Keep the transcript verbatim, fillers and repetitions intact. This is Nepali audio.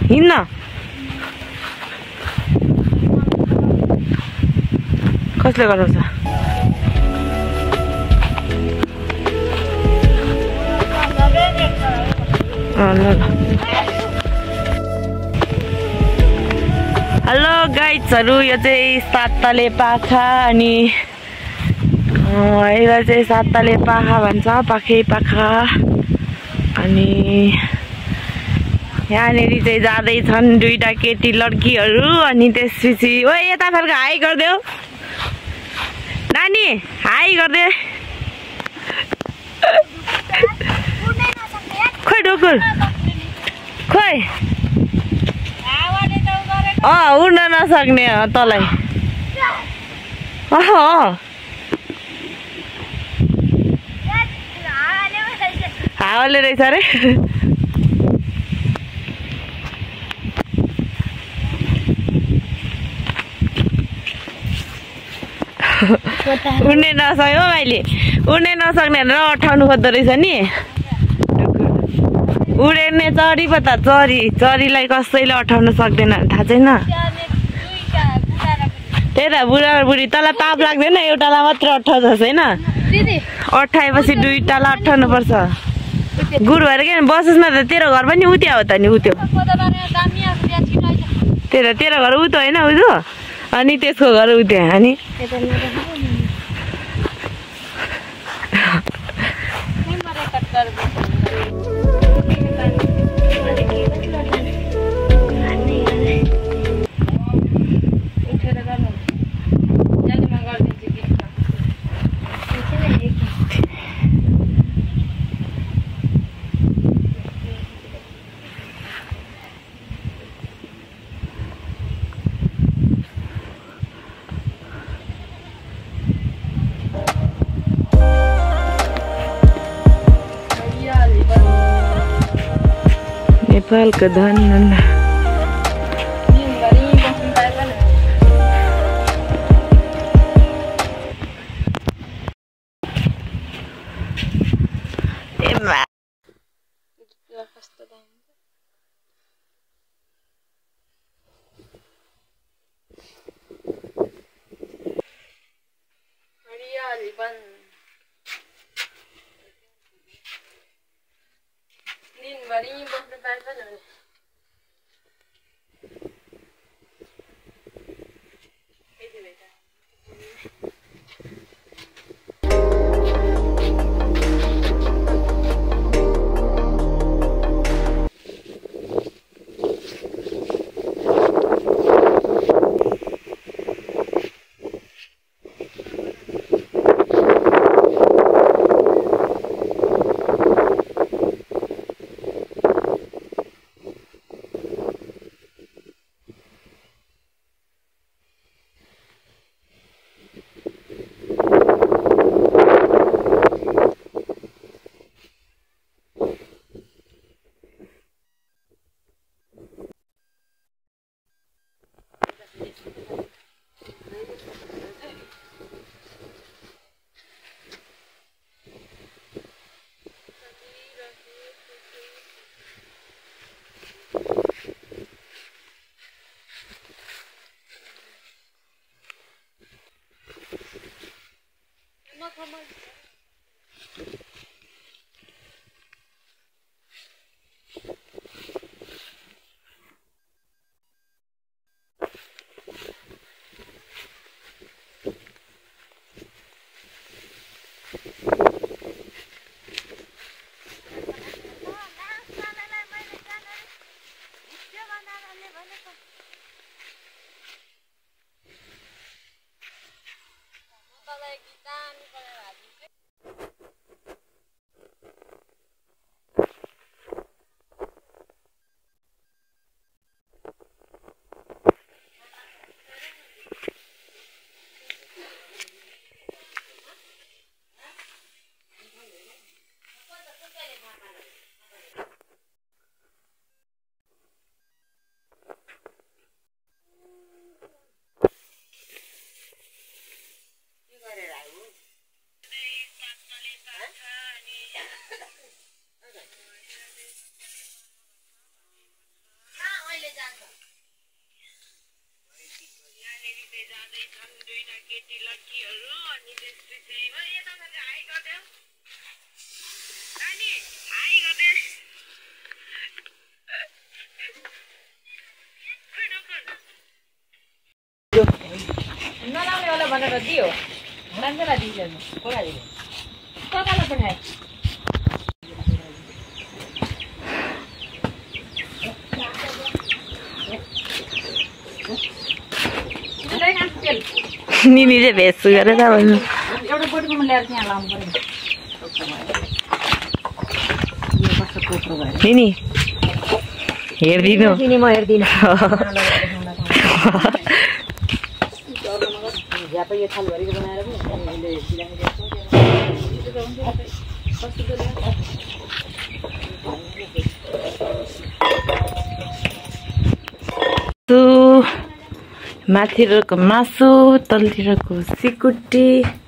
हिँड्न कसले गराउँछ हेलो गाइड्सहरु यो चाहिँ साततले पाखा अनि यसलाई चाहिँ साततले पाखा भन्छ पाखै पाखा अनि यहाँनेरि चाहिँ जाँदै छन् दुईटा केटी लड्कीहरु अनि त्यसपछि ओए यता फर्का हाई गर्देऊ नानी हाई गर्दे खोइ ढोकुर खोइ अँ उड्न नसक्ने तँलाई अह हावाले रहेछ अरे उड्ने नसक्यो अहिले उड्ने नसक्ने र अठाउनु खोज्दो रहेछ नि उड्ने चरी पो त चरी चरीलाई कसैले अठाउन सक्दैन थाहा छैन त्यही त बुढा बुढी तँलाई पाप लाग्दैन एउटालाई मात्र अठाउँछ होइन अठाएपछि दुईटालाई अठाउनु पर्छ गुरु भएर किन बसोस् न त तेरो घर पनि उत्या हो त नि उत्यो तेरो तेरो घर उतो होइन उतो अनि त्यसको घर उत्यो अनि नेपालको धन केटी लड्कीहरु अनि त्यसपछि ओ यता पनि हाई गर्दै अनि हाई गर्दै नलाउने वाला भनेर दियो मान्छेलाई दिइहाल्नु कोलाई दियो कतालाई पठाए निनी चाहिँ भेज गरेर भन्नु एउटा बोटीमा ल्याएर त्यहाँ लाउनु पर्यो निनी हेर्दिनु निनी म हेर्दिनु ज्यापै यो थालभरिको बनाएर पनि हामीले माथितिरको मासु तलतिरको सिकुटी